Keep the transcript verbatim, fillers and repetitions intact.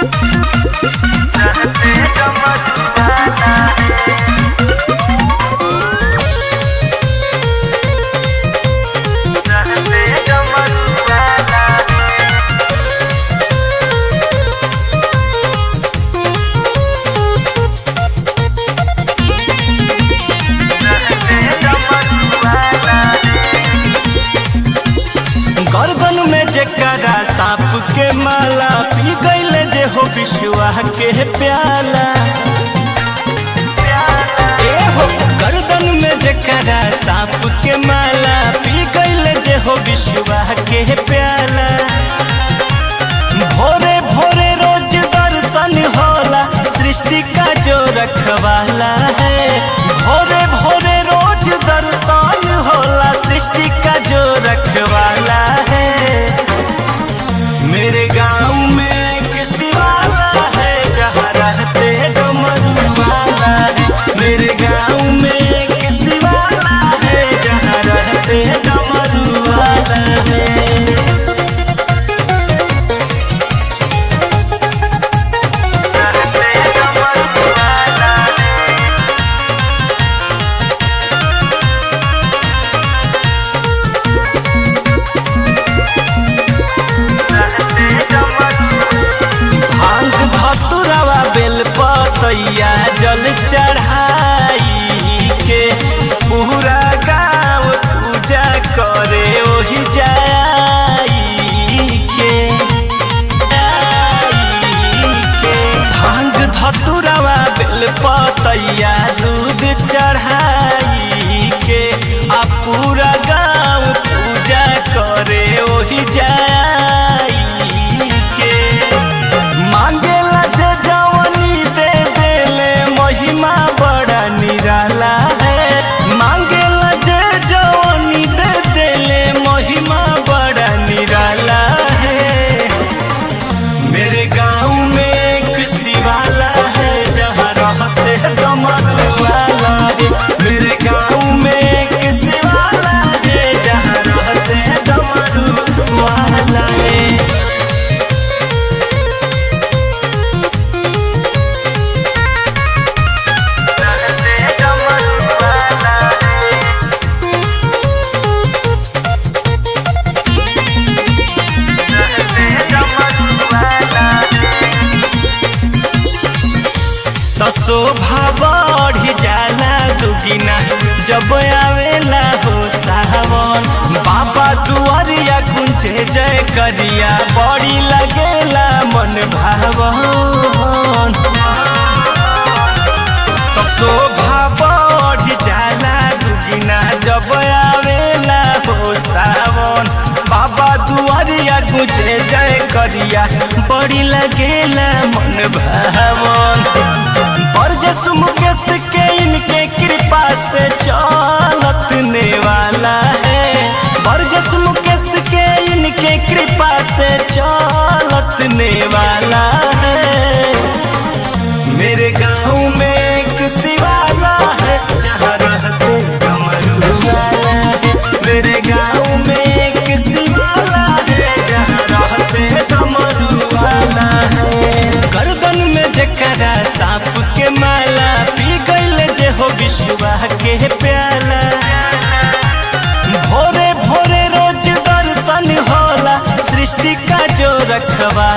गर्दन में जेकरा सांप के माला, पी गईले जे हो विश्वा के प्याला। ए हो गर्दन में जेकरा सांप के माला, पी गईले जे हो विश्वा के प्याला। भोरे भोरे रोज दर्शन होला, सृष्टि का जो रखवाला है। भोरे भोरे रोज दर्शन होला, सृष्टि का जो रखवाला है। मेरे गांव में किसी वाला है, जहाँ रहते डमरू वाला है। मेरे गांव में किसी वाला है, जहाँ रहते डमरू वाला है। पतैया जल चढ़ाई के पूरा गाँव पूजा करे ओही जाई के। भांग धतुरवा बेल पतैया दूध चढ़ाई के, आ पूरा गाँव पूजा करे ओही जाई के। मांगेला जे महिमा बड़ा निराला है। मांगेला जे जवानी दे देले, महिमा बड़ा निराला है। मेरे गांव में किसी वाला है, जहाँ रहते डमरू वाला है। मेरे गांव में किसी वाला है, जहाँ रहते डमरू वाला है। तो शोभा बढ़ जाला दुगिना, जब आवेला हो सावन। बाबा दुआरिया गुंजे जय करिया, बड़ी लगेला मन भावन। तो शोभा बढ़ जाला दुगिना, जब आवेला हो सावन। बाबा दुआरिया गुंजे जय करिया, बड़ी लगेला मन भावन। बरजस मुकेश के इनके कृपा से चलत नेवाला है। बरजस मुकेश के इनके कृपा से चलत नेवाला है। मेरे गांव में किसी वाला है, जहाँ रहते डमरू वाला है। मेरे गांव में किसी वाला है, जहाँ रहते डमरू वाला है। गर्दन में जेकरा सांप के माला, पी गईले जे हो विश्वा के प्याला। भोरे भोरे रोज दर्शन होला, सृष्टि का जो रखवा